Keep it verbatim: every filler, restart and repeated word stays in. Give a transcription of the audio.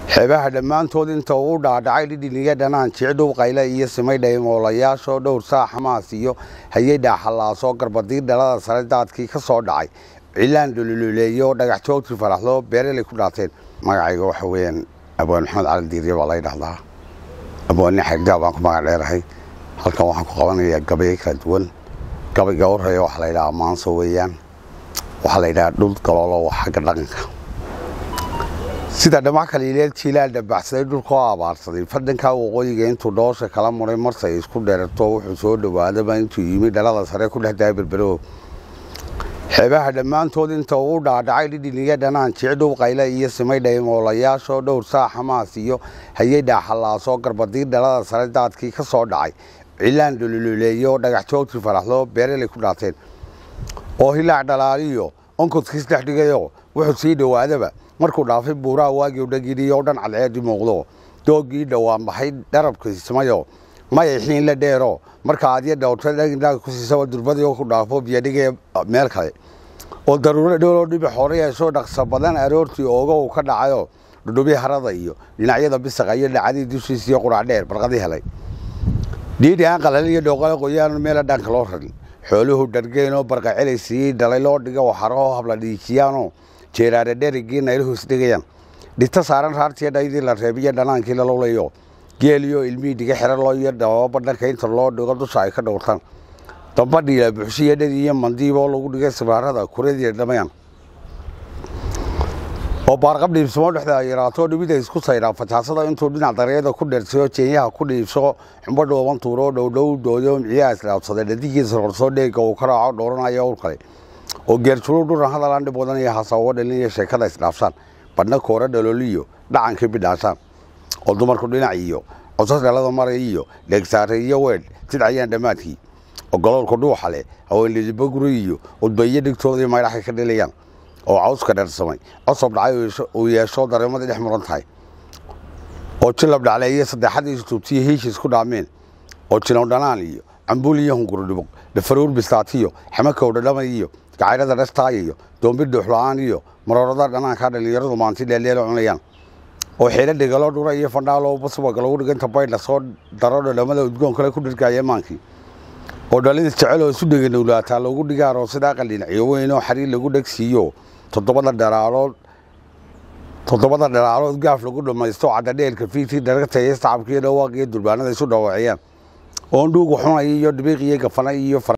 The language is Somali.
xeebaha dhammaantood inta uu dhaadhacay dhidhiniga dhanaan jicdhow qayle iyo simaydhay moolayaasho dhowr saa xamaas iyo hay'adda xallaaso garbadii dhalada sare daadkii ka soo dhacay cilaan dhululeeyo dhagax joogti faraxdo beerelay ku dhaateen magacayga waxa weeyaan abaan maxamed cali diiriye baa la yidhaahdaa abaan xaggaa baan ku magac dheerahay halkan waxaan ku qabanayaa gabayo kala duwan gabayga u horeeya waxaa la yidhahaa maanso weeyaan waxaa la yidhahaa dhul galoolo xagga dhaqanka sida dhamac kaliileed jiilaal dhabaxsaday dhulka oo abaarsaday fadhanka waqooyiga intuu dhoosha kala muray marsay isku dheerato wuxuu soo dhawaadaba intuu yimi dhalada sare ku dhex daay berbero xeebaha dhammaantood inta uu dhaadhacay dhidhiniga dhanaan jicdhow qayle iyo simaydhay moolayaasho dhowr saa xamaas iyo hay'adda xallaaso garbadii dhalada sare daadkii ka soo dhacay cilaan dhululeeyo dhagax joogti faraxdo beerelay ku dhaateen oo hilaac dhalaaliyo onkodkiis dhex dhigayo wuxuu sii dhawaadaba markuu dhaafay buuraha waagii u dhagidhiyo dhan cadceedi muuqdo doogii dhowaan baxay dharabkiismayo maya xiin la dheero marka aadya dhowrta dhagindhaga ku siisaba durbadii oo ku dhaafo biyadhigaya meel kale oo daruuro dhowloo dhibi xoore yeesho dhaqsa badan aroortii ooga uu ka dhacayo dhudhubi harada iyo dhinacyada bisaqa iyo dhacadii dushiisa iyo qurac dheer barqadii helay dhiidhi aan qalal iyo dhooqale qoyaan meela dhanka loo rarin xooluhu dhargeenoo barqa celaysiiyey dhalay loo dhiga waxaraho habla dhiijiyaanoo jeeraare dherigii nayluhu isdhigayaan dhita saaran raartiya dhaydii la reebiyo dhanaankii lalowlayo geeliyo ilmihii dhiga xero loo iyo dababa dhanka inta loo dhigo dusha ay ka dhowrtaan damba dhiila buxshiyo dheri iyo mandiiboo lagu dhigay sibaarada kuradii dhamayaan oo baarqab dhiibsamo dhexda ay yaraato dhibida isku saydhaa fajaasada intuu dhinac dareeda ku dheersayo jeenyaha ku dhiibso xumbo dhooban tuuro dhowdhow dooyo miciyaha isdhaabsaday dhadigiisa horsoo dheega uu ka raaco dhowranayo ur kale oo geerjuluu dhuran hadalaan dhib wadan iyo hasaawo dhalin iyo sheekada isdhaafshaan badhna koore dhalooliyo dhacankii bidhaashaan oo dumarku dhinac iyo cosas dhalada maray iyo dheegsaare iyo weedh tidcayaan dhammaadkii oo galoolku dhuuxa leh haweenlidiba guri iyo udbayo dhigtoodii maydhaxay ka dhilayaan oo cawska dheersamay cosob dhacay uu yeesho dareemadii dhex muran tahay oo jilab dhacleeye saddexadii istuubtiyo hiishis ku dhaameen oo jilow dhanaan iyo cambuul iyo hungurdhibog dhafaruur bistaatiyo xamakow dhadhamay iyo gacayrada dhashtaay iyo doombir dhuuxla-aan iyo maroorada dhanaankaa dhallinyaradu maanti dheelleelo cunayaan oo xeelo dhegalo dhura iyo fandhaalo baswaga lagu dhiganta baydha soo daro dhodhamada udgoon kale ku dhirgaya maankii oo dhalidis jecel oo isu dheganowlaataa loogu dhiga aroosida aqal dhinacyo weyn oo xariir lagu dhegsiiyo toddobada dheraalood toddobada dheraalood gaaf lagu dhammaysto caddadheelka fiigtii dharagtaya sacabkiiyo dhawaaqiyo durbaanada isu dhawaaciyaan oon dhuugu xunay iyo dhibiiqiyo gafanay iyo